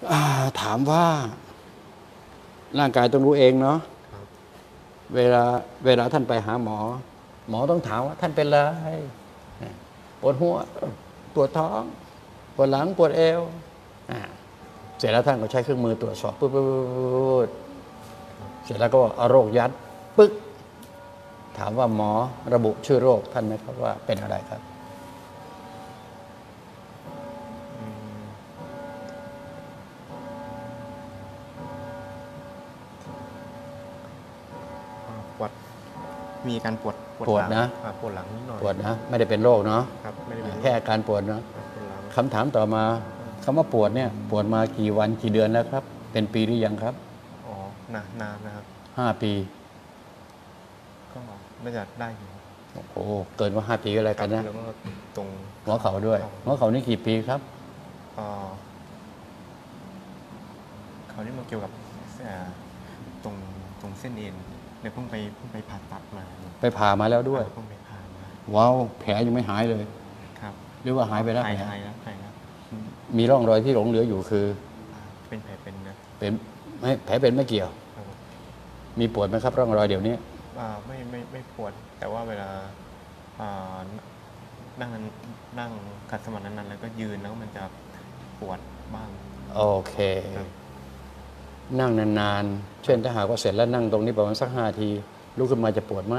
ถามว่าร่างกายต้องรู้เองเนาะเวลาท่านไปหาหมอ หมอต้องถามว่าท่านเป็นอะไรปวดหัวปวดท้องปวดหลังปวดเอวเสร็จแล้วท่านก็ใช้เครื่องมือตรวจสอบปุ๊บเสร็จแล้วก็เอาโรคยัดปึ๊กถามว่าหมอระบุชื่อโรคท่านไหมครับว่าเป็นอะไรครับปวดมีการปวดนะปวดหลังนิดหน่อยปวดนะไม่ได้เป็นโรคเนาะครับไม่ได้เป็นแค่อาการปวดเนาะคำถามต่อมาคำว่าปวดเนี่ยปวดมากี่วันกี่เดือนแล้วครับเป็นปีหรือยังครับอ๋อนานนะครับ 5 ปีก็น่าจะได้อยู่โอ้เกินกว่า5 ปีก็แล้วกันนะแล้วก็ตรงหัวเข่าด้วยหัวเข่านี่กี่ปีครับเขานี่มันเกี่ยวกับตรงเส้นเอ็นเนี่ยเพิ่งไปผ่าตัดมาไปผ่ามาแล้วด้วยเพิ่งไปผ่ามาว้าวแผลยังไม่หายเลยครับหรือว่าหายไปแล้วหายแล้วมีร่องรอยที่หลงเหลืออยู่คือเป็นแผลเป็นนะเป็นไม่แผลเป็นไม่เกี่ยวมีปวดไหมครับร่องรอยเดี๋ยวนี้ไม่ปวดแต่ว่าเวลานั่งขัดสมาธินั้นๆแล้วก็ยืนแล้วมันจะปวดบ้างโอเคนั่งนานๆเช่นถ้าหากว่าเสร็จแล้วนั่งตรงนี้ประมาณสัก5 นาทีลุกขึ้นมาจะปวดไหม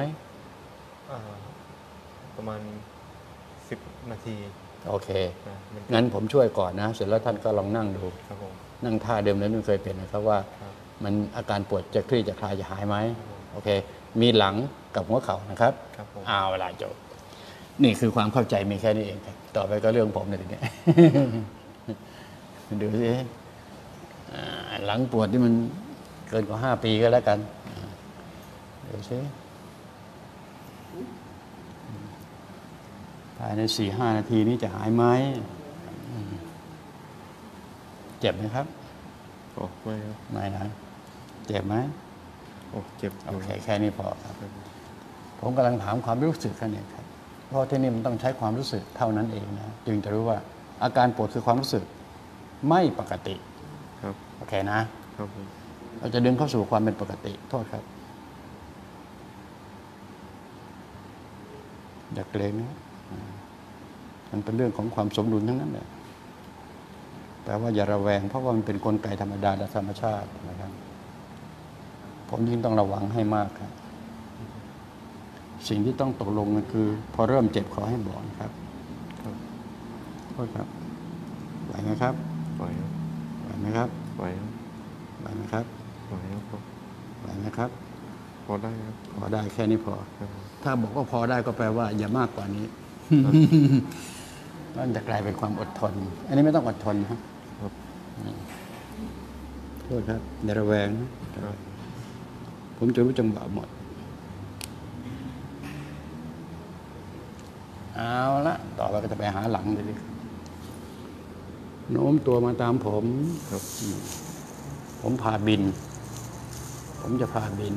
ประมาณ10 นาทีโอเคงั้นผมช่วยก่อนนะเสร็จแล้วท่านก็ลองนั่งดูนั่งท่าเดิมนั้นไม่เคยเป็นนะครับว่ามันอาการปวดจะคลี่จะคลายจะหายไหมโอเคมีหลังกับหัวเข่านะครับเอาเวลาจบนี่คือความเข้าใจมีแค่นี้เองครับต่อไปก็เรื่องผมเนี่ยทีนี้ดูสิหลังปวดที่มันเกินกว่า5 ปีก็แล้วกันเดี๋ยวสิภายใน4-5 นาทีนี้จะหายไหมเจ็บไหมครับโอ้ไม่นะเจ็บไหมโอ้เจ็บโอเคแค่นี้พอครับผมกำลังถามความรู้สึกกันเนี่ยครับเพราะที่นี่มันต้องใช้ความรู้สึกเท่านั้นเองนะจึงจะรู้ว่าอาการปวดคือความรู้สึกไม่ปกติครับโอเคนะครับเราจะดึงเข้าสู่ความเป็นปกติโทษครับอย่าเกรงนะมันเป็นเรื่องของความสมดุลทั้งนั้นแหละแต่ว่าอย่าระแวงเพราะว่ามันเป็นกลไกธรรมดาและธรรมชาตินะครับผมยิ่งต้องระวังให้มากครับสิ่งที่ต้องตกลงกันคือพอเริ่มเจ็บขอให้บอกครับโทษครับไหวไหมครับไหวไหมครับไหวไหมครับไหวครับไหวไหมครับพอได้ครับพอได้แค่นี้พอถ้าบอกว่าพอได้ก็แปลว่าอย่ามากกว่านี้มันจะกลายเป็นความอดทนอันนี้ไม่ต้องอดทนครับโทษครับอย่าระแวงนะผมจะรู้จังหวะหมดเอาละต่อไปก็จะไปหาหลังเลยโน้มตัวมาตามผมพาบินผมจะพาบิน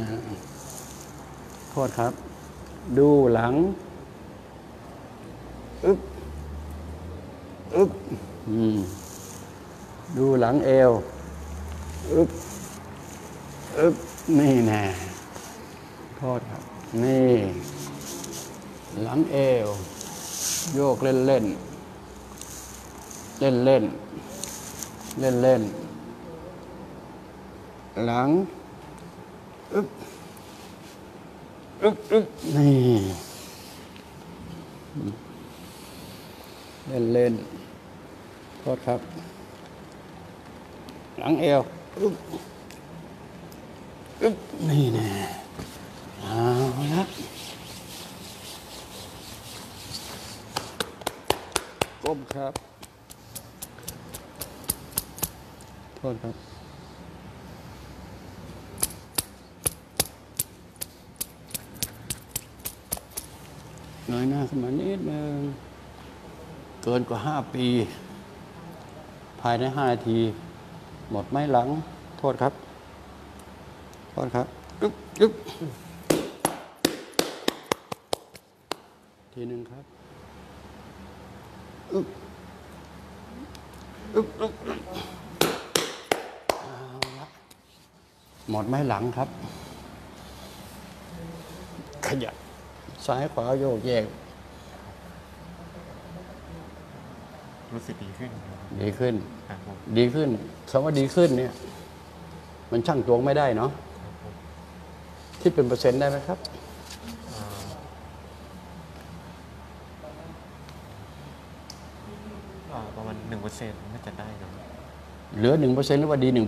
โทษครับดูหลังอึ๊บดูหลังเอวอึ๊บนี่แน่โทษครับนี่หลังเอวโยกเล่นหลังอึ๊บนี่เล่นโทษครับหลังเอวนี่แน่เอาละก้มครับโทษครับเงยหน้าขึ้นมานิดนึงเกินกว่า5 ปีภายใน5 นาทีหมดไหมหลังโทษครับทีหนึ่งครับหมดไม้หลังครับ ขยับซ้ายขวาโยกแยกรู้สึกดีขึ้นครับดีขึ้นครับผมดีขึ้นคำว่าดีขึ้นเนี่ย มันช่างตวงไม่ได้เนาะครับผมคิดเป็นเปอร์เซ็นต์ได้ไหมครับประมาณ1%น่าจะได้ครับเหลือ 1%หรือว่าดี 1%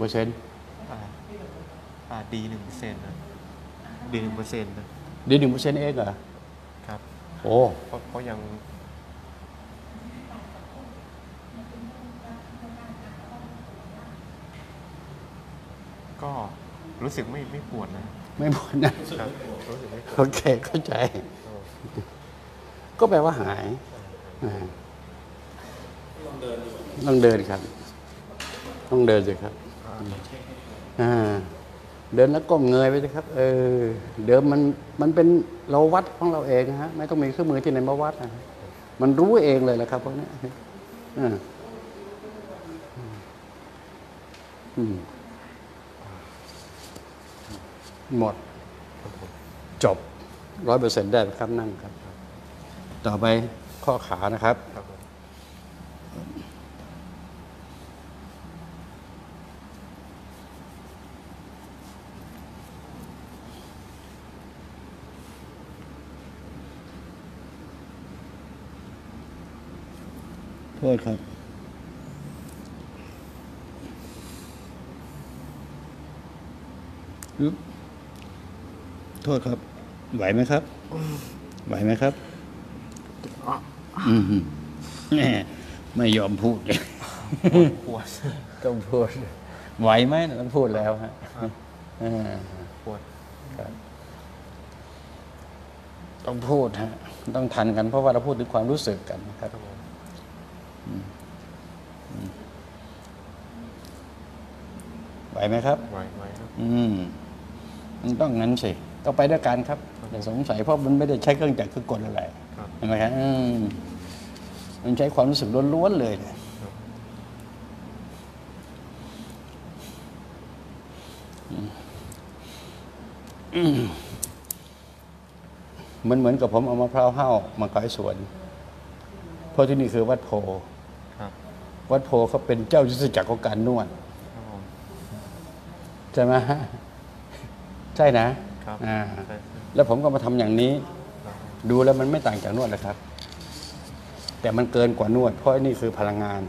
ดี1%นะดี1%นะดี 1%เองเหรอครับโอ้เพราะยังก็รู้สึกไม่ปวดนะไม่หมดนะครับรู้สึกไม่ปวดโอเค เข้าใจ ก็แปลว่าหายต้องเดินครับ ต้องเดินสิครับเดินแล้วก้มเงยไปสิครับ เดิมมันเป็นเราวัดของเราเองนะฮะ ไม่ต้องมีเครื่องมือที่ไหนมาวัดนะมันรู้เองเลยแหละครับพวกนี้หมด จบ 100%ได้ครับนั่งครับ ต่อไปข้อขานะครับครับผมโทษครับโทษครับ ไหวไหมครับ ไหวไหมครับแหม่ไม่ยอมพูดเลยปวดต้องพูด ไหวไหมต้องพูดแล้วฮะปวดต้องพูดฮะ ต้องทันกันเพราะว่าเราพูดถึงความรู้สึกกันนะครับครับผมไหวไหมครับไหวครับมันต้องงั้นสิต้องไปด้วยกันครับอย่าสงสัยเพราะมันไม่ได้ใช้เครื่องจักรเครื่องกลอะไรครับเห็นไหมครับมันใช้ความรู้สึกล้วนๆเลยเนี่ยมันเหมือนกับผมเอามะพร้าวห้าวมาขายสวน เพราะที่นี่คือวัดโพครับวัดโพเขาเป็นเจ้ายุทธจักรของการนวดครับผมใช่ไหมฮะใช่นะครับอ่าใช่แล้วผมก็มาทำอย่างนี้ครับดูแล้วมันไม่ต่างจากนวดเลยครับ แต่มันเกินกว่านวด เพราะนี่คือพลังงาน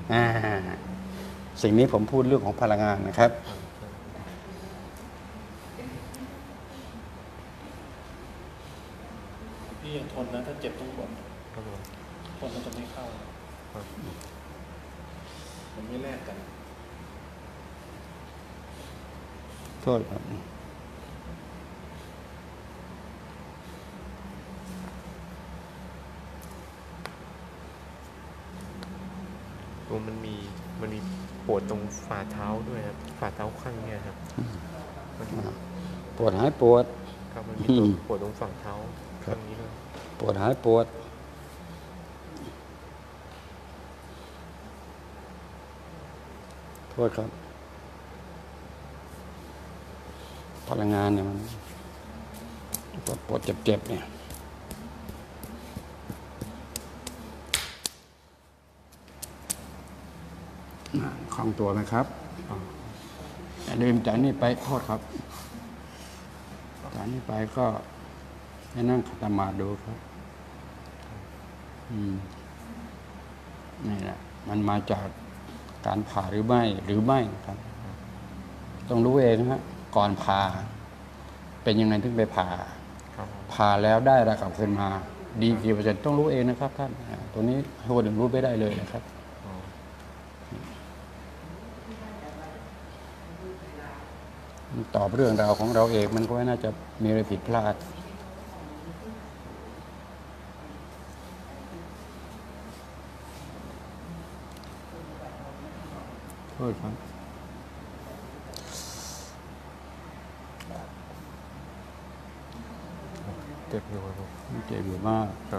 สิ่งนี้ผมพูดเรื่องของพลังงานนะครับพี่ยังทนนะถ้าเจ็บต้องกดครับผมทนมันจะไม่เข้าครับมันไม่แลกกันโทษครับตัวมันมีปวดตรงฝ่าเท้าด้วยครับฝ่าเท้าข้างเนี่ยครับมันปวดหายปวดครับมันมีตัวปวดตรงฝั่งเท้าครัข้าบงนี้ด้วยปวดหายปวด โทษครับ พลังงานเนี่ยมันปวดเจ็บๆเนี่ยคล่องตัวไหมครับอย่าลืมจากนี้ไปโทษครับจากนี้ไปก็ให้นั่งขัดสมาธิดูครับนี่แหละมันมาจากการผ่าหรือไม่ครับ ต้องรู้เองฮะก่อนผ่าเป็นยังไงถึงไปผ่าครับผมผ่าแล้วได้อะไรกลับคืนมา ดีกี่เปอร์เซ็นต์ต้องรู้เองนะครับท่านตัวนี้ให้คนอื่นรู้ไม่ได้เลยนะครับอ๋อตอบเรื่องราวของเราเองมันก็ไม่น่าจะมีอะไรผิดพลาดโทษครับเจ็บอยู่ครับผมเจ็บอยู่มากครับ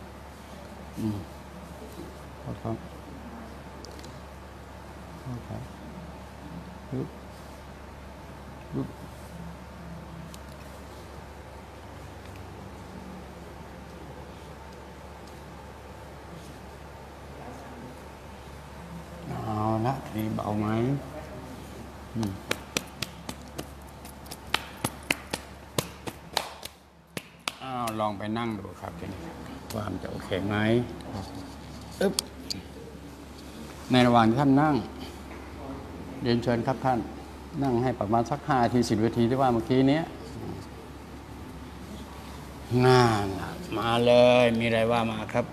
โทษครับโทษครับฮึบเอาละนี่เบาไหมอ้าวลองไปนั่งดูครับทีนี้ว่ามันจะโอเคไหมอึ๊บในระหว่างที่ท่านนั่งเรียนเชิญครับท่านนั่งให้ประมาณสัก5 นาที 10 นาทีที่ว่าเมื่อกี้เนี้ยน่าล่ะมาเลยมีอะไรว่ามาครับ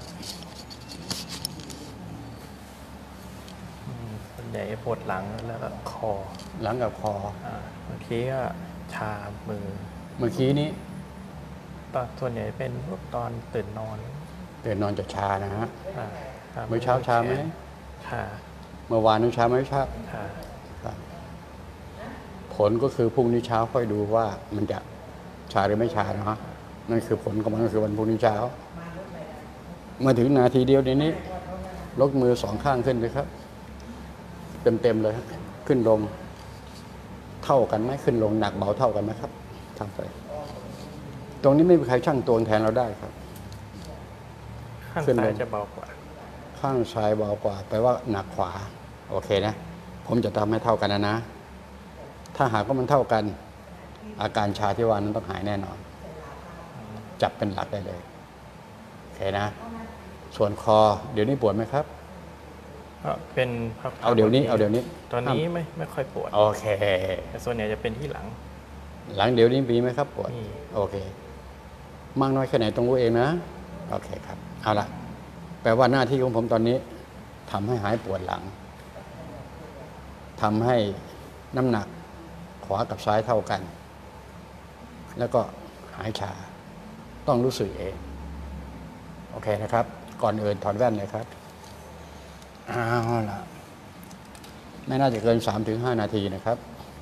ส่วนใหญ่ปวดหลังแล้วก็คอหลังกับคอบางทีก็ชามือเมื่อกี้นี้ส่วนใหญ่เป็นพวกตอนตื่นนอนตื่นนอนจะชานะฮะอ่าเมื่อเช้าชาไหมชาเมื่อวานนี้ชาไหมชาชาครับผลก็คือพรุ่งนี้เช้าค่อยดูว่ามันจะชาหรือไม่ชานะฮะนั่นคือผลของมันก็คือวันพรุ่งนี้เช้ามาถึงนาทีเดียวเดี๋ยวนี้ยกมือ2 ข้างขึ้นเลยครับ เต็มเลยครับขึ้นลงเท่ากันไหมขึ้นลงหนักเบาเท่ากันไหมครับทางไปตรงนี้ไม่มีใครชั่งตวงแทนเราได้ครับข้างขึ้นลซ้ายงจะเบากว่าข้างซ้ายเบากว่าแปลว่าหนักขวาโอเคนะผมจะทำให้เท่ากันนะ ถ้าหากว่ามันเท่ากัน อาการชาที่ว่านั้นต้องหายแน่นอน จับเป็นหลักได้เลยโอเคนะ ส่วนคอเดี๋ยวนี้ปวดไหมครับก็เป็นพักๆเอาเดี๋ยวนี้เอาเดี๋ยวนี้ตอนนี้ไม่ค่อยปวดโอเคแต่ส่วนใหญ่จะเป็นที่หลังหลังเดี๋ยวนี้มีไหมครับปวดมีโอเคมากน้อยแค่ไหนต้องรู้เองนะโอเคครับเอาละแปลว่าหน้าที่ของผมตอนนี้ทำให้หายปวดหลังทำให้น้ำหนักขวากับซ้ายเท่ากัน แล้วก็หายชาต้องรู้สึกเองโอเคนะครับ ก่อนอื่นถอดแว่นเลยครับเอาล่ะไม่น่าจะเกิน 3-5 นาทีนะครับ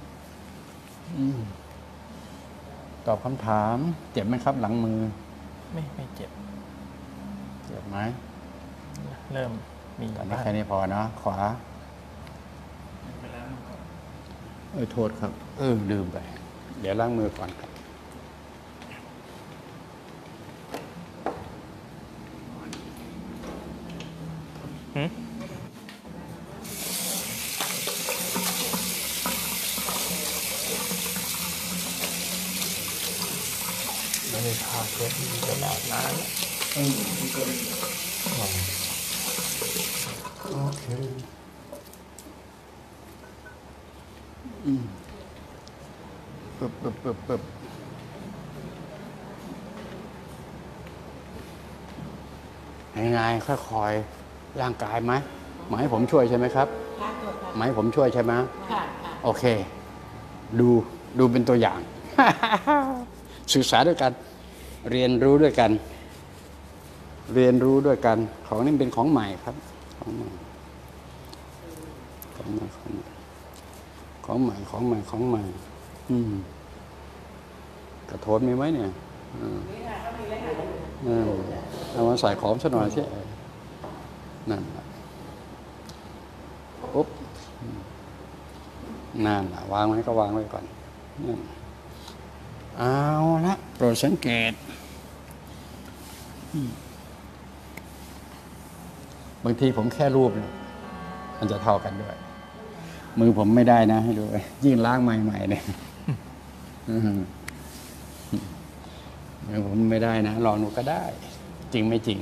ตอบคำถามเจ็บไหมครับหลังมือไม่เจ็บเจ็บไหมเริ่มมีตอนนี้บ้างแค่นี้พอนะขวาโทษครับลืมไป เดี๋ยวล้างมือก่อนครับไม่ได้ทาเช็ดกระดาษนานโอเคปึ๊บยังไงค่อยๆร่างกายไหมหมายให้ผมช่วยใช่ไหมครับค่ะตัวค่ะหมายให้ผมช่วยใช่ไหมค่ะค่ะโอเค ดูเป็นตัวอย่าง ศึกษาด้วยกัน เรียนรู้ด้วยกัน เรียนรู้ด้วยกัน ของนี่เป็นของใหม่ครับ ของใหม่กระโถนมีไหมเนี่ยเอามาใส่ของซะหน่อยสินั่นปุ๊บนั่นวางไว้ก็วางไว้ก่อนนั่นเอาละโปรดสังเกตบางทีผมแค่รูปเนี่ยมันจะเท่ากันด้วย มือผมไม่ได้นะให้ดูยิ่งล้างใหม่ๆเนี่ยมือผมไม่ได้นะลองดูก็ได้ จริงไม่จริง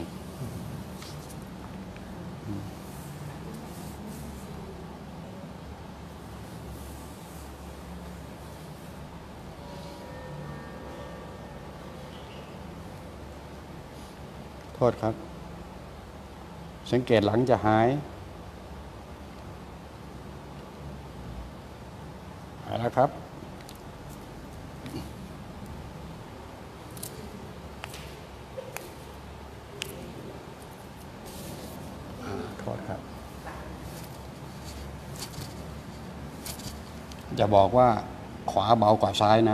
โทษครับ สังเกตหลังจะหายแล้วครับโทษครับจะบอกว่าขวาเบากว่าซ้ายนะ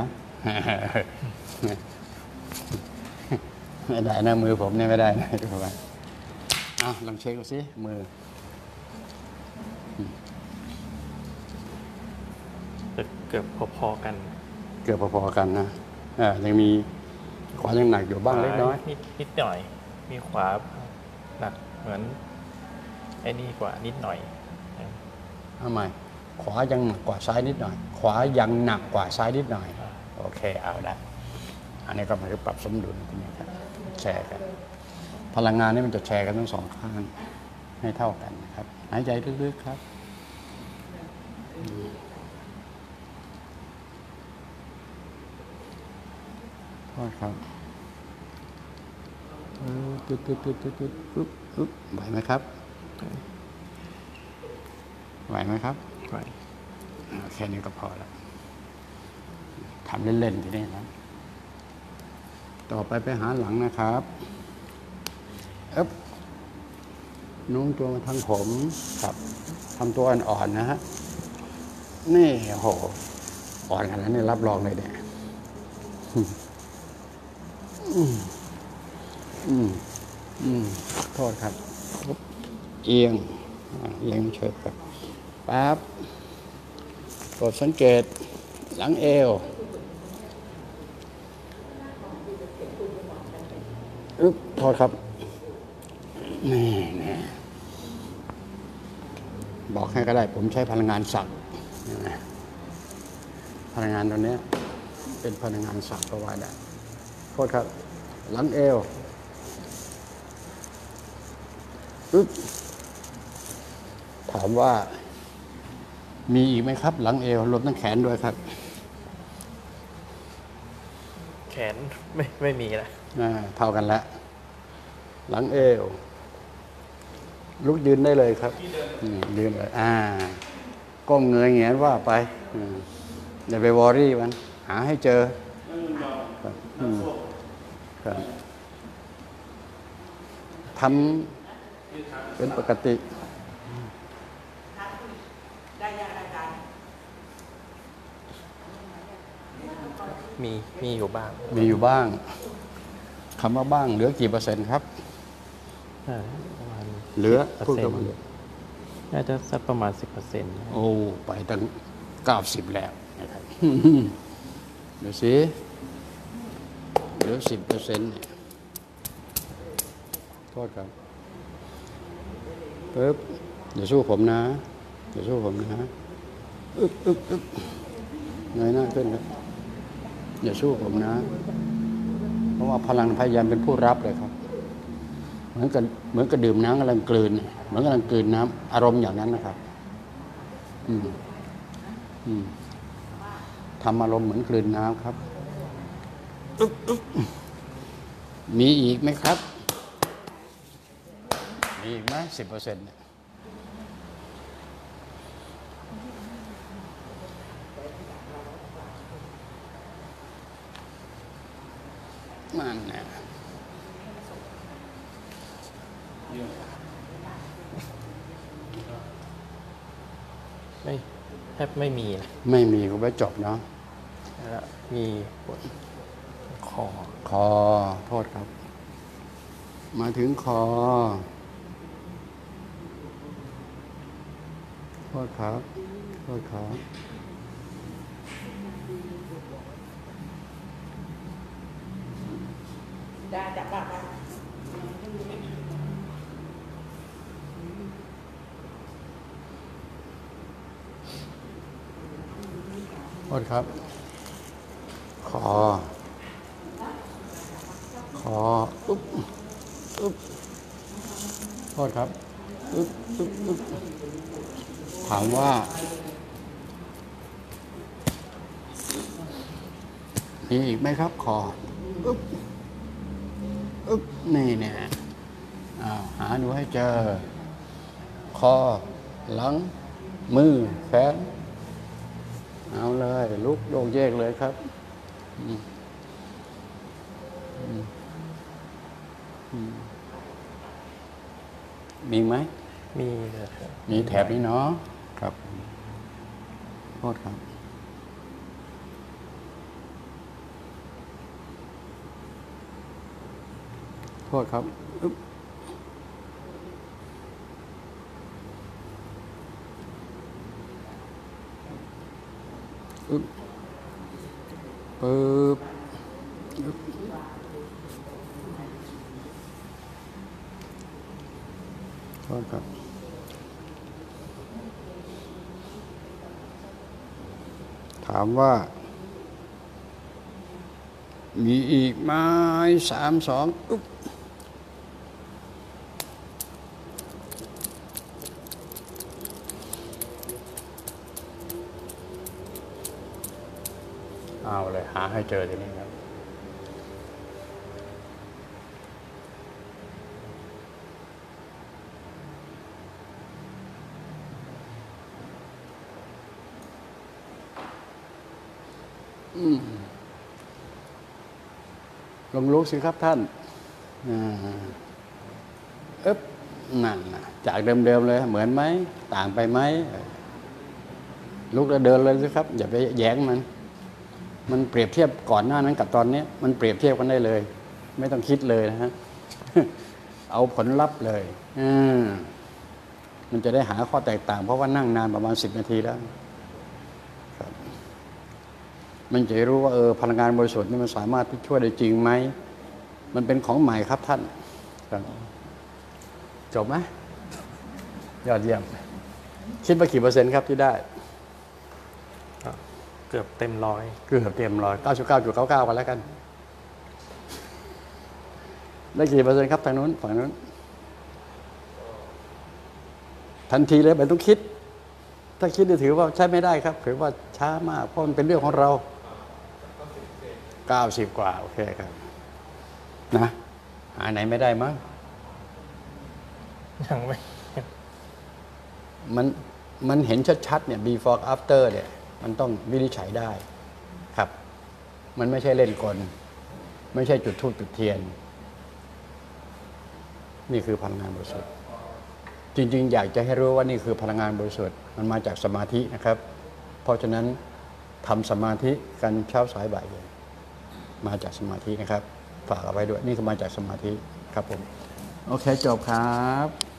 ไม่ได้นะมือผมเนี่ยไม่ได้นะดูไปลองเช็คดูสิมือจะเกือบพอๆกันเกือบพอๆกันนะยังมีขวายังหนักอยู่บ้างเล็กน้อยนิดหน่อย มีขวาหนักเหมือนไอ้นี่กว่านิดหน่อยทำไมขวายังหนักกว่าซ้ายนิดหน่อย ขวายังหนักกว่าซ้ายนิดหน่อย โอเคเอาได้อันนี้ก็หมายถึงปรับสมดุลทีนี้ครับแชร์กันพลังงานนี่มันจะแชร์กันทั้งสองข้างให้เท่ากันนะครับหายใจลึกๆครับโทษครับปึ๊บไหวไหมครับไหวไหมครับไหวแค่นี้ก็พอแล้วทำเล่นๆทีนี้ครับต่อไปหาหลังนะครับนุ่งตัวมาทางผมครับทำตัวอ่อนๆนะฮะนี่โหอ่อนขนาดนี้รับรองเลยเนี่ยโทษครับเอียงเฉยครับปั๊บกดสังเกตหลังเอวโทษครับนี่บอกให้ก็ได้ผมใช้พลังงานสักพลังงานตัวนี้เป็นพลังงานสักก็ว่าได้โทษครับหลังเอวถามว่ามีอีกไหมครับหลังเอวรวมทั้งแขนด้วยครับแขนไม่มีละเท่ากันแล้วหลังเอวลุกยืนได้เลยครับยืนเลยก้มเงยเงียนว่าไปอย่าไปวอรี่มันหาให้เจอครับทำเป็นปกติมีอยู่บ้างมีอยู่บ้างคำว่าบ้างเหลือกี่เปอร์เซ็นต์ครับประมาณเหลือ 10% พูดกันมาน่าจะสักประมาณ 10% โอ้ไปตั้ง90แล้วนะครับ เดี๋ยวสิเหลือ10%เนี่ยโทษครับปึ๊บอย่าสู้ผมนะอย่าสู้ผมนะเงยหน้าขึ้นครับอย่าสู้ผมนะเพราะว่าพลังพยายามเป็นผู้รับเลยครับเหมือนกับดื่มน้ำกำลังกลืนเหมือนกำลังกลืนน้ำอารมณ์อย่างนั้นนะครับทำอารมณ์เหมือนกลืนน้ำครับมีอีกไหมครับมีอีกไหม10%เนี่ยมันนะแทบไม่มีนะไม่มีก็ไปจบเนาะแล้วมีปวดคอโทษครับ มาถึงคอโทษครับโทษครับโทษครับคออุ๊บโทษครับอุ๊บถามว่ามีอีกไหมครับคออุ๊บนี่เนี่ยหาดูให้เจอคอหลังมือแขนเอาเลยลุกโยกเยกเลยครับมีไหมมีเลยครับมีแถบนี้เนาะครับโทษครับโทษครับอึ๊บอึ๊บปึ๊บอึ๊บโทษครับถามว่ามีอีกไหม3 2อุ๊บเอาเลยหาให้เจอทีนี้ครับลองลุกสิครับท่านอึ๊บนั่นนะจากเดิมๆเลยเหมือนไหมต่างไปไหมลุกแล้วเดินเลยสิครับอย่าไปแย้งมันเปรียบเทียบก่อนหน้านั้นกับตอนนี้มันเปรียบเทียบกันได้เลย ไม่ต้องคิดเลยนะฮะ เอาผลลัพธ์เลยมันจะได้หาข้อแตกต่างเพราะว่านั่งนานประมาณ10 นาทีแล้วครับมันจะรู้ว่าพลังงานบริสุทธิ์นี่มันสามารถที่ช่วยได้จริงไหมมันเป็นของใหม่ครับท่านครับจบไหมยอดเยี่ยมคิดว่ากี่%ครับที่ได้เกือบเต็มร้อยเกือบเต็มร้อย99.99กันแล้วกันได้กี่%ครับทางนู้นฝั่งนู้นทันทีเลยไม่ต้องคิดถ้าคิดจะถือว่าใช้ไม่ได้ครับถือว่าช้ามากเพราะมันเป็นเรื่องของเรา90 กว่าโอเคครับนะหาไหนไม่ได้มั้งยังไม่มันเห็นชัดๆเนี่ย before after เนี่ยมันต้องวินิจฉัยได้ครับมันไม่ใช่เล่นกลไม่ใช่จุดธูปจุดเทียนนี่คือพลังงานบริสุทธิ์จริงๆอยากจะให้รู้ว่านี่คือพลังงานบริสุทธิ์มันมาจากสมาธินะครับเพราะฉะนั้นทำสมาธิกันเช้าสายบ่ายเย็นมาจากสมาธินะครับฝากเอาไว้ด้วยนี่คือมาจากสมาธิครับผมโอเคจบครับ